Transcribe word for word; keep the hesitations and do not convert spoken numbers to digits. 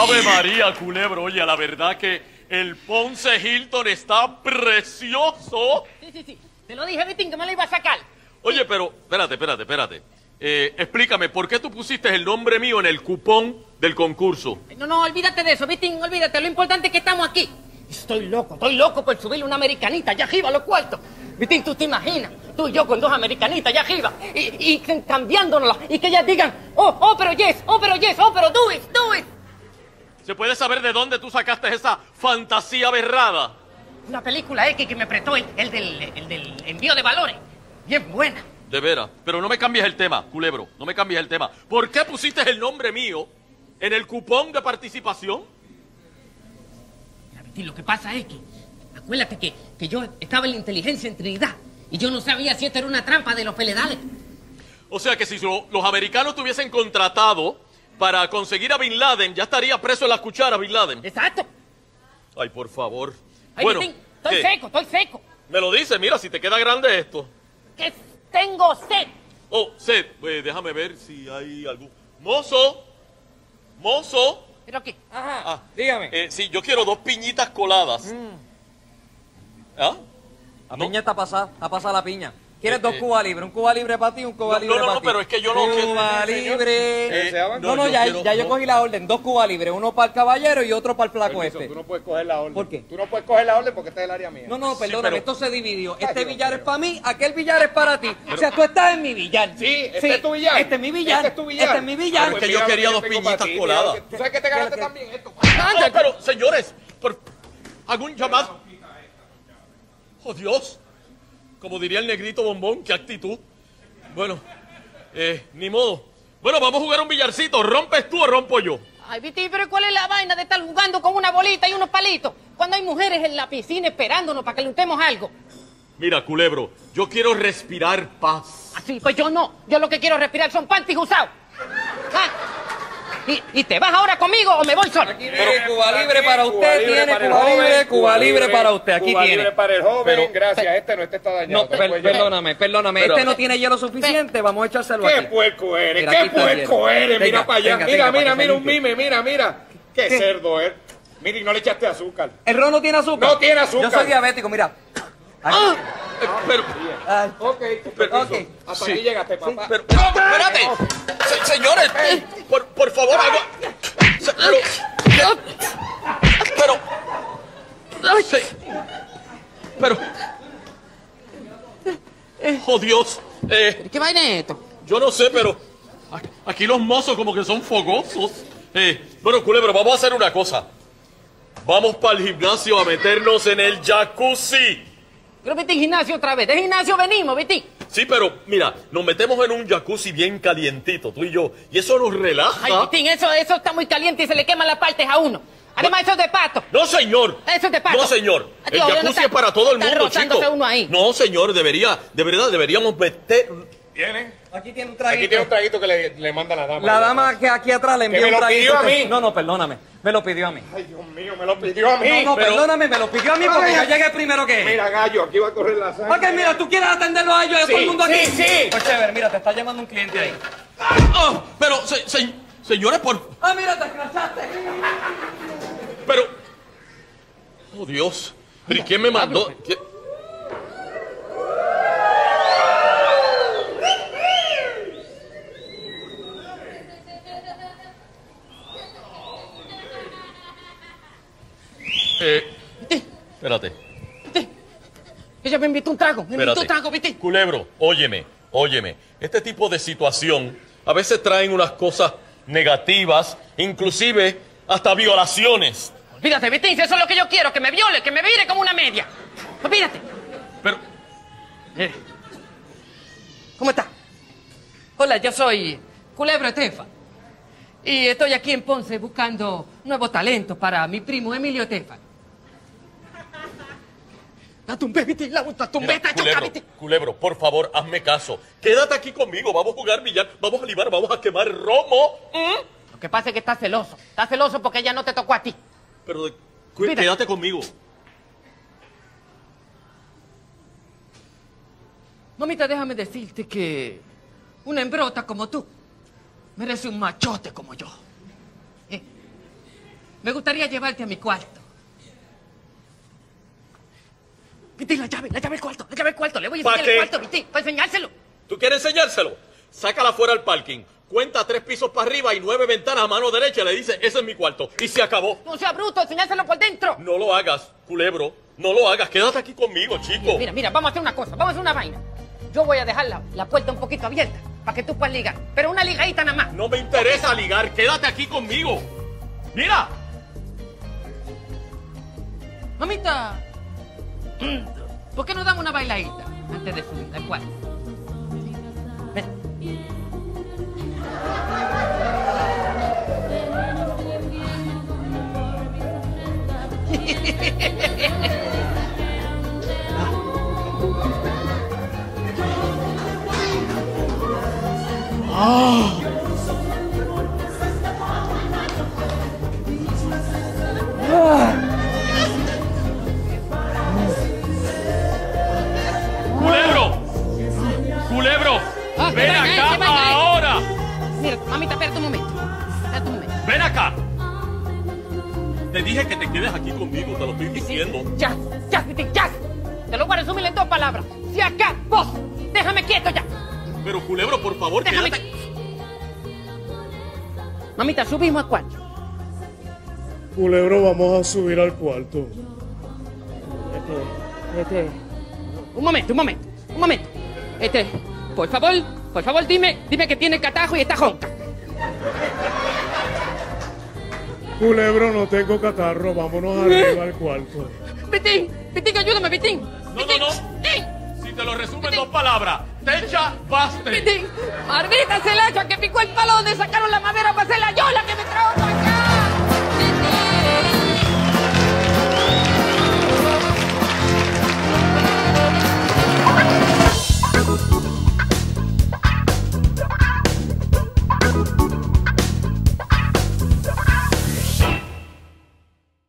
Ave María, Culebro. Oye, la verdad que el Ponce Hilton está precioso. Sí, sí, sí. Te lo dije, Vitín, que me lo iba a sacar. Oye, pero, espérate, espérate, espérate. Eh, explícame, ¿por qué tú pusiste el nombre mío en el cupón del concurso? No, no, olvídate de eso, Vitín, olvídate. Lo importante es que estamos aquí. Estoy loco, estoy loco por subirle una americanita allá arriba a los cuartos. Vitín, tú te imaginas, tú y yo con dos americanitas allá arriba, y, y cambiándonos, y que ellas digan, oh, oh, pero yes, oh, pero yes, oh, pero do it, do it. ¿Se puede saber de dónde tú sacaste esa fantasía berrada? Una película X que me prestó el, el, del, el del envío de valores. Bien buena. De veras, pero no me cambies el tema, Culebro, no me cambies el tema. ¿Por qué pusiste el nombre mío en el cupón de participación? Mira, Vitín, lo que pasa es que, acuérdate que, que yo estaba en la inteligencia en Trinidad, y yo no sabía si esto era una trampa de los feledales. O sea que si lo, los americanos te hubiesen contratado para conseguir a Bin Laden, ya estaría preso en la cuchara Bin Laden. Exacto. Ay, por favor. Ay, bueno, Vitín, estoy ¿qué? seco, estoy seco. Me lo dice, mira, si te queda grande esto. Que tengo sed. Oh, sed, pues déjame ver si hay algún... ¡Mozo! ¡Mozo! ¿Pero qué? Ajá, Ah, dígame. Eh, sí, yo quiero dos piñitas coladas. Mm. ¿Ah? La no. piña está pasada, está pasada la piña. ¿Quieres Eh, dos eh. Cuba Libre? Un Cuba Libre para ti, un Cuba No, Libre no, no, para no, ti. pero es que yo no- Cuba que- Libre. Eh, no, no, no, yo ya, quiero- ya yo no. cogí la orden. Dos Cuba Libre, uno para el caballero y otro para el flaco Permiso, este. Tú no puedes coger la orden. ¿Por qué? Tú no puedes coger la orden porque este es el área mía. No, no, Sí, perdóname, pero- esto se dividió. Este Dios billar mío. es para mí, aquel billar es para ti. O sea, tú estás en mi billar. Sí, este es tu billar. Este es mi billar. Este es tu billar. Este es mi billar. Pero es que yo mira lo quería yo dos tengo piñitas para ti, coladas. mira lo que- ¿Tú sabes que te ganaste ¿Qué? también esto? Ah, pero, señores, por... ¿algún llamado? Oh, Dios. Como diría el negrito bombón, qué actitud. Bueno, eh, ni modo. Bueno, vamos a jugar un billarcito. ¿Rompes tú o rompo yo? Ay, Vitín, pero ¿cuál es la vaina de estar jugando con una bolita y unos palitos cuando hay mujeres en la piscina esperándonos para que le untemos algo? Mira, Culebro, yo quiero respirar paz. Así, pues yo no. Yo lo que quiero respirar son panties usados. Ah, ¿Y, ¿Y te vas ahora conmigo o me voy solo? Aquí tiene Cuba Libre para usted, tiene Cuba Libre, Cuba Libre para usted. Aquí Cuba tiene. Libre para el joven, Pero- gracias. Este no, este está dañado. No, te per- puedes llevar. perdóname, perdóname. Pero- este no tiene hielo suficiente, vamos a echárselo ¡Qué aquí. puerco eres! Mira, ¡Qué aquí está el puerco hielo. eres! Tenga, Mira para allá. tenga, mira, tenga, para mira, que se mira, un limpie. mime, mira, mira. ¡Qué, ¿Qué? cerdo eres! Mira, y no le echaste azúcar. ¿El ron no tiene azúcar? No tiene azúcar. Yo soy diabético, mira. Aquí. Eh, pero, Ay. Ok, permiso. ok. Hasta Sí. aquí llegaste, papá. pero, no, espérate. Se- señores, por, por favor, algo... Se- pero, ¿qué? pero, se- pero, oh Dios, eh, ¿Qué vaina es esto? yo no sé, pero a- aquí los mozos como que son fogosos. Eh, bueno, Culebro, vamos a hacer una cosa. Vamos para el gimnasio a meternos en el jacuzzi. Pero Vitín, gimnasio otra vez. De gimnasio venimos, Vitín. Sí, pero mira, nos metemos en un jacuzzi bien calientito, tú y yo, y eso nos relaja. Ay, Vitín, eso, eso está muy caliente y se le queman las partes a uno. Además, eso es de pato. No, señor. Eso es de pato. No, señor. El Adiós, ya no jacuzzi está- es para todo el está mundo, rozándose chico. uno ahí. No, señor, debería, de verdad, deberíamos meter... ¿Viene? Aquí tiene un Aquí traguito. tiene un traguito que le, le manda la dama. La dama que aquí atrás le envió me un lo traguito. pidió a mí. No, no, perdóname. Me lo pidió a mí. Ay, Dios mío, me lo pidió a mí. No, no, pero- perdóname, me lo pidió a mí porque Ay. yo llegué primero que él. Mira, gallo, aquí va a correr la sangre. Ok, mira, tú quieres atenderlo a ellos y a Sí, todo el mundo aquí. sí, sí. Pues chévere, mira, te está llamando un cliente ahí. Oh, pero, se- se- señores, por... Ah, mira, te escrachaste. Pero... Oh, Dios. ¿Pero y quién me mandó? ¿Quién- Eh, espérate, Ella me invitó un trago. Me invitó espérate. un trago, Vitín. Culebro, óyeme, óyeme. Este tipo de situación a veces traen unas cosas negativas, inclusive hasta violaciones. Olvídate, Vitín, si eso es lo que yo quiero, que me viole, que me vire como una media. Olvídate. Pero, Eh, ¿Cómo está? Hola, yo soy Culebro Estefa. Y estoy aquí en Ponce buscando nuevo talento para mi primo Emilio Estefa. La tumbé, Vitín, la la tumbé, mira, está choca, Culebro, Vitín. Culebro, por favor, hazme caso. Quédate aquí conmigo, vamos a jugar billar, vamos a libar, vamos a quemar romo. ¿Mm? Lo que pasa es que está celoso. Está celoso porque ella no te tocó a ti. Pero de- cu- Mira. quédate conmigo. Mamita, déjame decirte que una hembrota como tú merece un machote como yo. ¿Eh? Me gustaría llevarte a mi cuarto. Vitín, la llave, la llave del cuarto, la llave del cuarto. Le voy a ¿Pa enseñar el qué? cuarto, Vitín, para enseñárselo. ¿Tú quieres enseñárselo? Sácala fuera al parking. Cuenta tres pisos para arriba y nueve ventanas a mano derecha. Le dice, ese es mi cuarto. Y se acabó. No sea bruto, enseñárselo por dentro. No lo hagas, culebro. No lo hagas. Quédate aquí conmigo, chico. Mira, mira, vamos a hacer una cosa, vamos a hacer una vaina. Yo voy a dejar la, la puerta un poquito abierta para que tú puedas ligar. Pero una ligadita nada más. No me interesa ligar. Quédate aquí conmigo. Mira. Mamita, ¿por qué no damos una bailadita antes de subir al cuarto? Ven. Culebro. Culebro. Ah, Ven que vaya, acá que vaya. ahora. Mira, mamita, espérate un momento. Espérate un momento. Ven acá. Te dije que te quedes aquí conmigo, te lo estoy diciendo. Ya, ya, Vitín, ya. Te lo voy a resumir en dos palabras. Si acá, vos, déjame quieto ya. Pero culebro, por favor, Déjame quédate. quieto. Mamita, subimos al cuarto. Culebro, vamos a subir al cuarto. Este, este. Un momento, un momento, un momento. Este, por favor, por favor, dime, dime que tiene catajo y está jonca. Culebro, no tengo catarro, vámonos arriba al cuarto. Vitín, Vitín, ayúdame, Vitín. No, Vitín, no, no. Vitín, Si te lo resumo en dos palabras. Techa, baste. Vitín. Margarita Celacha que picó el palo donde sacaron la madera para hacer la yola que me